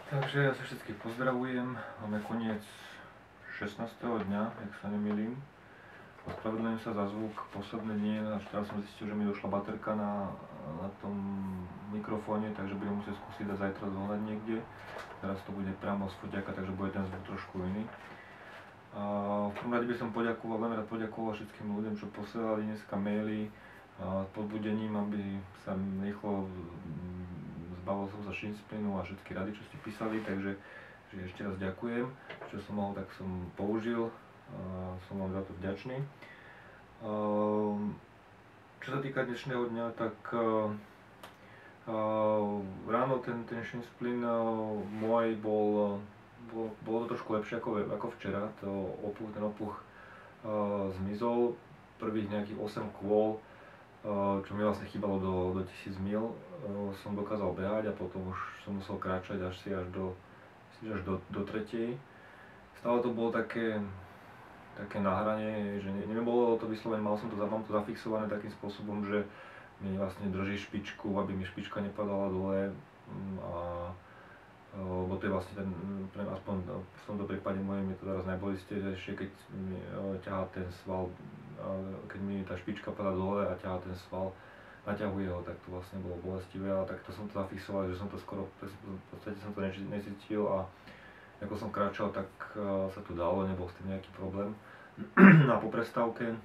Takže ja sa všetkých pozdravujem. Máme koniec 16. dňa, ak sa nemýlim. Ospravedlňujem sa za zvuk posledné dni, až teraz som zistil, že mi došla baterka na tom mikrofóne, takže budem musieť skúsiť dať zajtra zohľad niekde. Teraz to bude priamo z foťaka, takže bude ten zvuk trošku iný. V prvom rade by som veľmi rád poďakoval všetkým ľuďom, čo posielali dneska maily s podbudením, aby sa rýchlo zbavil som sa shinsplintu a všetky rady, čo ste písali, takže ešte raz ďakujem. Čo som mohol, tak som použil. Som vám za to vďačný. Čo sa týka dnešného dňa, tak ráno ten shinsplin môj bolo to trošku lepšie ako včera. Ten opuch zmizol. Prvých nejakých 8 kôl, čo mi vlastne chýbalo do 1000 mil, som dokázal behať a potom už som musel kráčať až do tretej. Stále to bolo také na hrane, že nebolo to vyslovene, mám to zafixované takým spôsobom, že mi vlastne drží špičku, aby mi špička nepadala dole, lebo to je vlastne aspoň v tomto prípade mojim je to teraz najbolistejšie, keď mi ťahá ten sval, keď mi tá špička padá dole a ťahá ten sval, naťahuje ho, tak to vlastne bolo bolestivé, ale takto som to zafixoval, že som to skoro, v podstate som to necítil a ako som kráčal, tak sa to dalo, nebol s tým nejaký problém. A po prestávke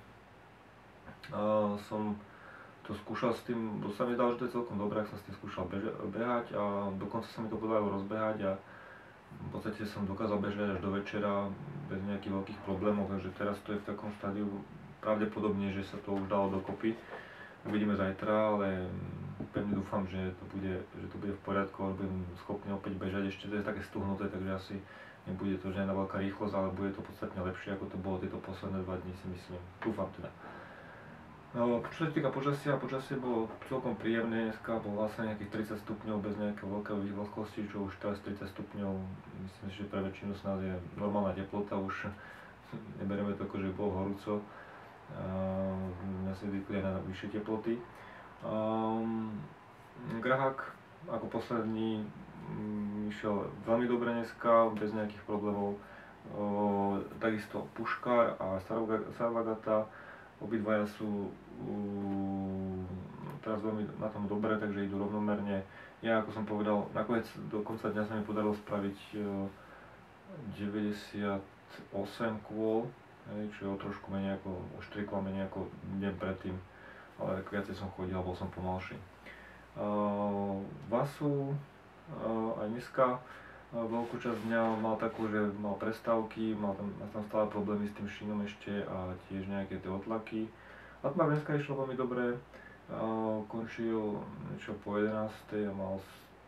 som to skúšal s tým, to sa mi zdalo, že to je celkom dobré, ak som s tým skúšal behať a dokonca sa mi to podarilo rozbehať a v podstate som dokázal bežať až do večera bez nejakých veľkých problémov, takže teraz to je v takom štádiu pravdepodobne, že sa to už dalo dokopy. Uvidíme zajtra, ale pevne dúfam, že to bude v poriadku a budem schopný opäť bežať. Ešte to je také stuhnuté, takže asi nebude to žiadna veľká rýchlosť, ale bude to podstatne lepšie, ako to bolo tieto posledné 2 dni, si myslím. Dúfam teda. Čo sa týka počasie bolo celkom príjemné, dneska bolo vlastne nejakých 30 stupňov bez nejakého veľkého vlhkosti, čo už teraz 30 stupňov, myslím si, že pre väčšinu z nás je normálna teplota, už neberieme to ako, že bolo horúco. Ja si zvykli aj na vyššie teploty. Grahák ako posledný išiel veľmi dobre dneska, bez nejakých problémov. Takisto Puškár a Sarvagata, obidvaja sú teraz veľmi na tom dobre, takže idú rovnomerne. Ja, ako som povedal, nakoniec do konca dňa sa mi podarilo spraviť 98 kôl, čo je o trošku menej o 4 kôl menej ako deň predtým, ale viacej som chodil a bol som pomalší. Vasu aj dneska veľkú časť dňa mal takú, že mal prestávky, mal tam stále problémy s tým šínom ešte a tiež nejaké tie otlaky. Atmar dneska išlo veľmi dobre, končil niečo po 11. a mal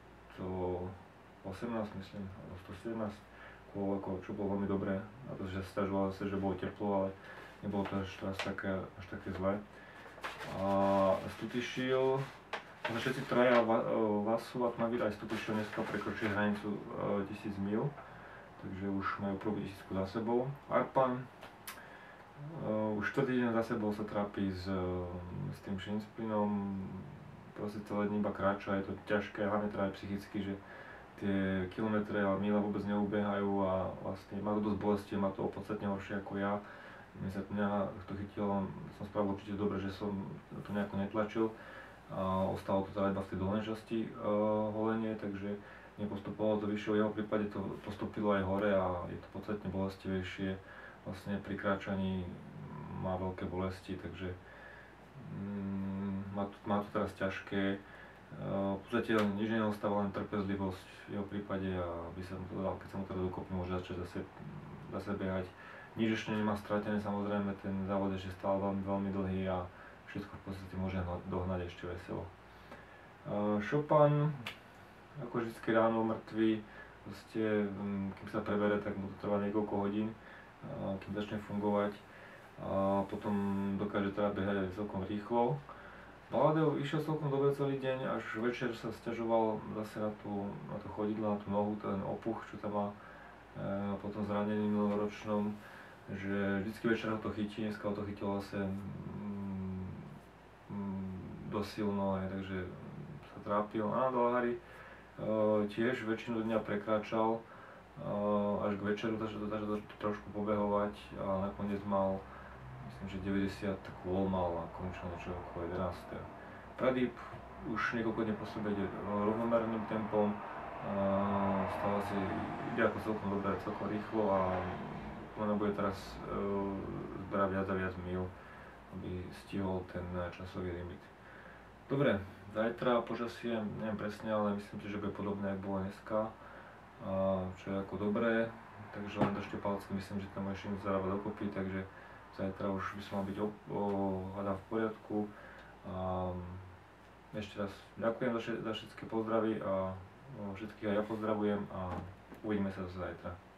118, myslím, alebo 117 kôl, čo bolo veľmi dobré. Na to, že sa sťažoval zase, že bolo teplo, ale nebolo to až také zlé. Stutišil, všetci traja Vasu, Atmavir aj Stutišil dneska prekročili hranicu 1000 mil, takže už majú prvú 1000 za sebou. Arpan už 4. deň za sebou sa trápi s tým shinsplinom, proste celé dní iba kráča, je to ťažké, hlavne teda aj psychicky, že tie kilometre a míle vôbec neubehajú a vlastne má to dosť bolesti, má to podstatne horšie ako ja. Mňa to chytilo, som spravil určite dobre, že som to nejako netlačil. Ostalo to teda iba v tej dolnej časti holenie, takže nepostupovalo to vyššie. V jeho prípade to postupilo aj hore a je to podstatne bolestivejšie. Vlastne pri kráčaní má veľké bolesti, takže má to teraz ťažké. V podstate nič neostáva, len trpezlivosť v jeho prípade a by sa mu to dal, keď sa mu teda dokopy, môže začať zase behať. Nič ešte nemá stratené, samozrejme ten závod ešte stále veľmi dlhý a všetko v podstate môže dohnať ešte veselo. Chopin, ako vždycky ráno mŕtvý, proste, kým sa prebere, tak mu to trvá niekoľko hodín, kým začne fungovať a potom dokáže teda behať aj celkom rýchlo. Baladev išiel celkom dobre celý deň, až večer sa sťažoval zase na to chodidlo, na tú nohu, ten opuch, čo tam má po tom zranení minuloročnom, že vždycky večer ho to chytí, dneska ho to chytilo zase dosť silno, takže sa trápil. A na Dalhari Tiež väčšinu dňa prekračal až k večeru, takže trošku pobehovať a nakoniec mal, myslím, že 90 kôl mal a končil niečo okolo 11. Pradip už niekoľko dní po sebe ide rovnomerným tempom, stále si ide ako celkom dobre, celkom rýchlo a ono bude teraz zberať viac a viac míl, aby stihol ten časový limit. Dobre, zajtra počasie, neviem presne, ale myslím si, že bude podobné, ako bolo dneska, čo je ako dobré, takže len držte palce, myslím, že tam ešte zarába dokopy, takže zajtra už by som mal byť hádam v poriadku. Ešte raz ďakujem za všetky pozdravy a všetkých aj ja pozdravujem a uvidíme sa zajtra.